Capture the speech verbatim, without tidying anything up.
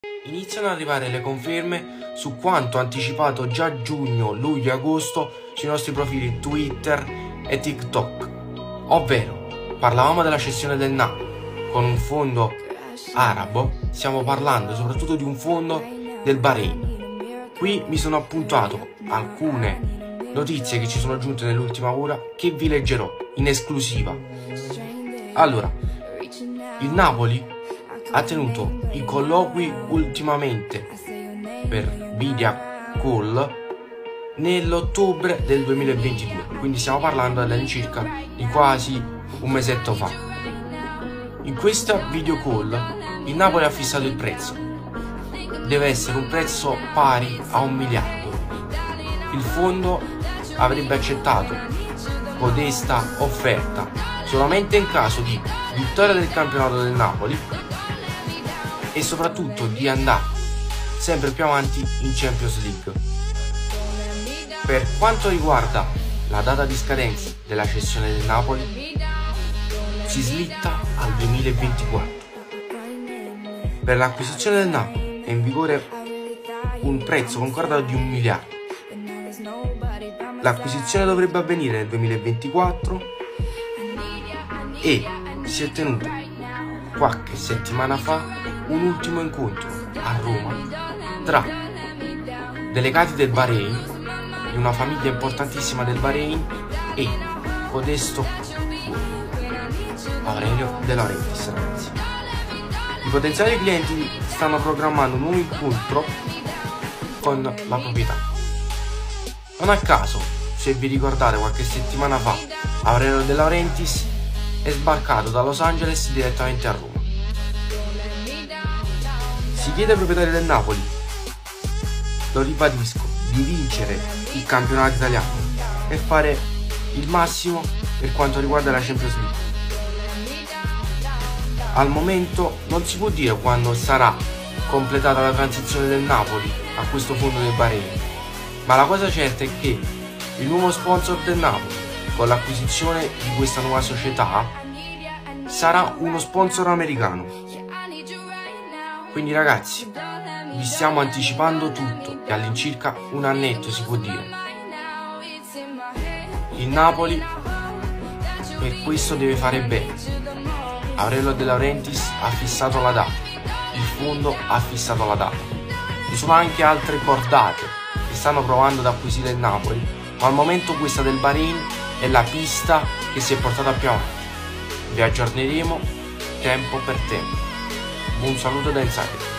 Iniziano ad arrivare le conferme su quanto anticipato già a giugno, luglio e agosto sui nostri profili Twitter e TikTok. Ovvero, parlavamo della cessione del Napoli con un fondo arabo, stiamo parlando soprattutto di un fondo del Bahrain. Qui mi sono appuntato alcune notizie che ci sono giunte nell'ultima ora che vi leggerò in esclusiva. Allora, il Napoli ha tenuto i colloqui ultimamente per video call nell'ottobre del duemilaventidue, quindi stiamo parlando all'incirca di quasi un mesetto fa. In questa video call il Napoli ha fissato il prezzo, deve essere un prezzo pari a un miliardo. Il fondo avrebbe accettato codesta offerta solamente in caso di vittoria del campionato del Napoli e soprattutto di andare sempre più avanti in Champions League. Per quanto riguarda la data di scadenza della cessione del Napoli, si slitta al duemilaventiquattro. Per l'acquisizione del Napoli è in vigore un prezzo concordato di un miliardo. L'acquisizione dovrebbe avvenire nel duemilaventiquattro e si è tenuta qualche settimana fa un ultimo incontro a Roma tra delegati del Bahrain, di una famiglia importantissima del Bahrain, e codesto Aurelio De Laurentiis, ragazzi. I potenziali clienti stanno programmando un nuovo incontro con la proprietà. Non a caso, se vi ricordate, qualche settimana fa Aurelio De Laurentiis è sbarcato da Los Angeles direttamente a Roma. Si chiede ai proprietari del Napoli, lo ribadisco, di vincere il campionato italiano e fare il massimo per quanto riguarda la Champions League. Al momento non si può dire quando sarà completata la transizione del Napoli a questo fondo del Bahrain, ma la cosa certa è che il nuovo sponsor del Napoli, con l'acquisizione di questa nuova società, sarà uno sponsor americano. Quindi ragazzi, vi stiamo anticipando tutto e all'incirca un annetto si può dire. Il Napoli per questo deve fare bene. Aurelio De Laurentiis ha fissato la data, il fondo ha fissato la data. Ci sono anche altre cordate che stanno provando ad acquisire il Napoli, ma al momento questa del Bahrain è la pista che si è portata più avanti. Vi aggiorneremo tempo per tempo. Un saluto da Insider.